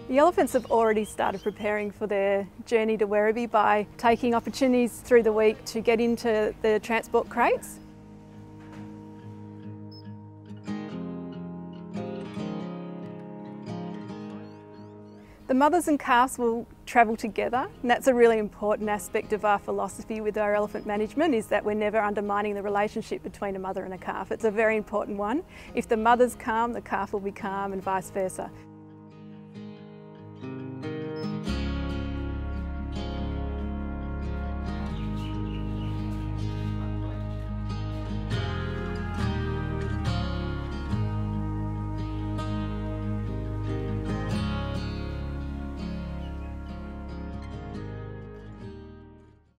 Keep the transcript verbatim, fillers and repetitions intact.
The elephants have already started preparing for their journey to Werribee by taking opportunities through the week to get into the transport crates. The mothers and calves will travel together, and that's a really important aspect of our philosophy with our elephant management, is that we're never undermining the relationship between a mother and a calf. It's a very important one. If the mother's calm, the calf will be calm, and vice versa.